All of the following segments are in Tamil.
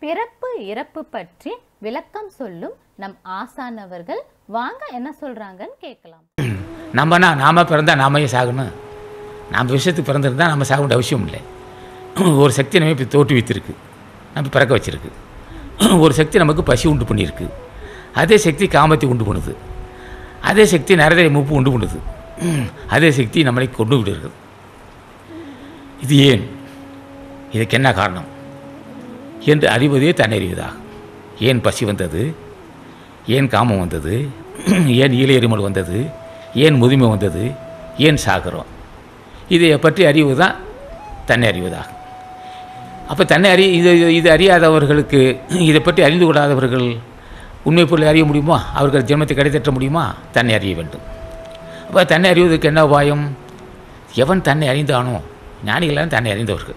பிறப்பு இறப்பு பற்றி விளக்கம் சொல்லும் நம் ஆசான் அவர்கள் வாங்க என்ன சொல்றாங்கன்னு கேட்கலாம். நாம பிறந்தா நாமே சாகணும். நாம் விஷயத்துக்கு பிறந்திருந்தால் நம்ம சாக வேண்டிய அவசியம் இல்லை. ஒரு சக்தி நம்ம இப்போ தோற்றுவித்திருக்கு, நம்ம பிறக்க வச்சிருக்கு. ஒரு சக்தி நமக்கு பசி உண்டு பண்ணியிருக்கு, அதே சக்தி காமத்தை உண்டு பண்ணுது, அதே சக்தி நரதை மூப்பு உண்டு பண்ணுது, அதே சக்தி நம்மளை கொண்டு விடுகிறது. இது ஏன், இதுக்கு என்ன காரணம் என்று அறிவதே தன்னறிவதாகும். ஏன் பசி வந்தது, ஏன் காமம் வந்தது, ஏன் ஈழையறிமல் வந்தது, ஏன் முதுமை வந்தது, ஏன் சாகிறோம், இதை பற்றி அறிவு தான் தன்னை அறிவதாகும். அப்போ தன்னை இது அறியாதவர்களுக்கு, இதை பற்றி அறிந்து கொள்ளாதவர்கள் உண்மை பொருளை அறிய முடியுமா? அவர்கள் ஜென்மத்தை கிடைத்தற்ற முடியுமா? தன்னை அறிய வேண்டும். அப்போ தன்னை அறிவதற்கு என்ன உபாயம்? எவன் தன்னை அறிந்தானோ, ஞானிகளான் தன்னை அறிந்தவர்கள்.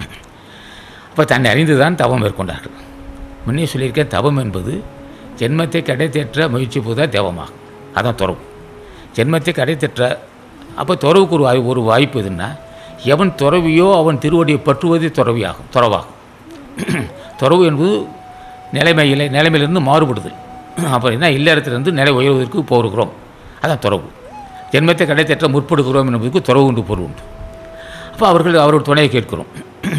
அப்போ தன்னை அறிந்து தான் தவம் மேற்கொண்டார்கள். முன்னே சொல்லியிருக்கேன், தவம் என்பது ஜென்மத்தை கிடைத்தேற்ற முயற்சி போதுதான் தவமாகும். அதான் துறவு. ஜென்மத்தை கிடைத்தேற்ற, அப்போ துறவுக்கு ஒரு வாய்ப்பு எதுன்னா, எவன் துறவியோ அவன் திருவடியை பற்றுவதே துறவாகும். துறவு என்பது நிலைமையிலிருந்து மாறுபடுதல். அப்புறம் என்ன, இல்லறத்திலிருந்து நிலை உயர்வதற்கு போகிறோம், அதான் துறவு. ஜென்மத்தை கிடைத்தேற்ற முற்படுகிறோம் என்பதற்கு துறவு உண்டு, பொருள் உண்டு. அப்போ அவரோட துணையை கேட்கிறோம்.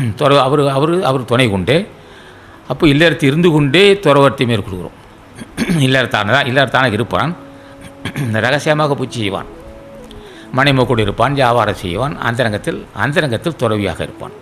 அவர் துணை கொண்டே, அப்போ இல்லறத்தை இருந்து கொண்டே துறவத்தை மேற்கொள்கிறோம். இல்லறத்தான இருப்பான், ரகசியமாக பூச்சி செய்வான், மனைமக்கூடு இருப்பான், வியாபாரம் செய்வான், அந்தரங்கத்தில் துறவியாக இருப்பான்.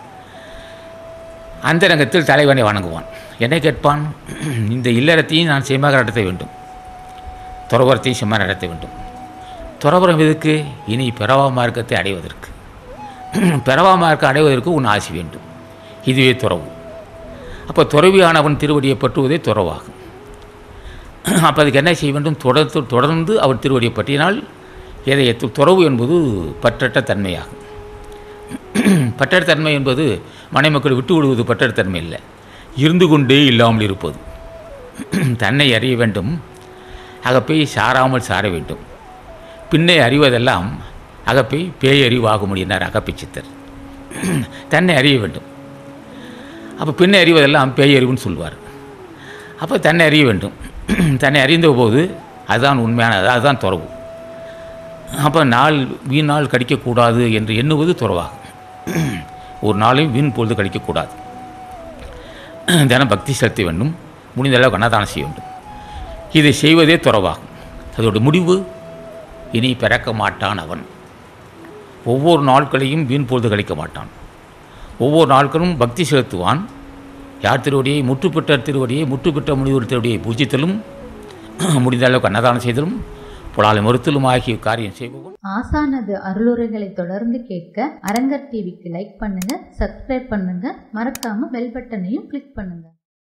அந்தரங்கத்தில் தலைவனை வணங்குவான். என்னை கேட்பான், இந்த இல்லறத்தையும் நான் செம்மாக நடத்த வேண்டும், துறவரத்தையும் செம்மாக நடத்த வேண்டும். துறவரம் எதுக்கு? இனி பிறவா மார்க்கத்தை அடைவதற்கு. பிறவா மார்க்கம் அடைவதற்கு உன் ஆசி வேண்டும். இதுவே துறவு. அப்போ துறவியானவன் திருவடியை பற்றுவதே துறவாகும். அப்போ அதுக்கு என்ன செய்ய வேண்டும்? தொடர்ந்து அவன் திருவடியை பற்றினால் துறவு என்பது பற்றற்ற தன்மையாகும். பற்றற்ற தன்மை என்பது மனைமக்களை விட்டு விடுவது பற்றற்ற தன்மை இல்லை, இருந்து கொண்டே இல்லாமல் இருப்பது. தன்னை அறிய வேண்டும், அகப்பை சாராமல் சார வேண்டும். பின்னை அறிவதெல்லாம் அகப்பை பேயறிவாக முடியினார் அகப்பை சித்தர். தன்னை அறிய வேண்டும். அப்போ பின்னை அறிவதெல்லாம் பேயறிவுன்னு சொல்வார். அப்போ தன்னை அறிய வேண்டும். தன்னை அறிந்த போது அதுதான் உண்மையானது, அதுதான் துறவு. அப்போ வீண் நாள் கடிக்கக்கூடாது என்று எண்ணுவது துறவாகும். ஒரு நாளையும் வீண் பொழுது கழிக்கக்கூடாது. தினம் பக்தி செலுத்த வேண்டும், முடிந்த அளவுக்கு அன்னதானம் செய்ய வேண்டும். இதை செய்வதே துறவாகும். அதோட முடிவு, இனி பிறக்க மாட்டான் அவன். ஒவ்வொரு நாட்களையும் வீண் பொழுது கழிக்க மாட்டான். ஒவ்வொரு நாட்களும் பக்தி செலுத்துவான். யார் திருவடியை, முற்றுப்பெற்ற திருவடியை, முற்றுப்பெற்ற முனிவர் திருவடியை பூஜித்தலும், முடிந்த அளவுக்கு அன்னதானம் செய்தலும், புலாலை மறுத்தலும் ஆகிய காரியம் செய்வோம். ஆசானது அருளுரைகளை தொடர்ந்து கேட்க அரங்கர் டிவிக்கு லைக் பண்ணுங்க, சப்ஸ்கிரைப் பண்ணுங்க, மறக்காம பெல் பட்டனையும் கிளிக் பண்ணுங்க.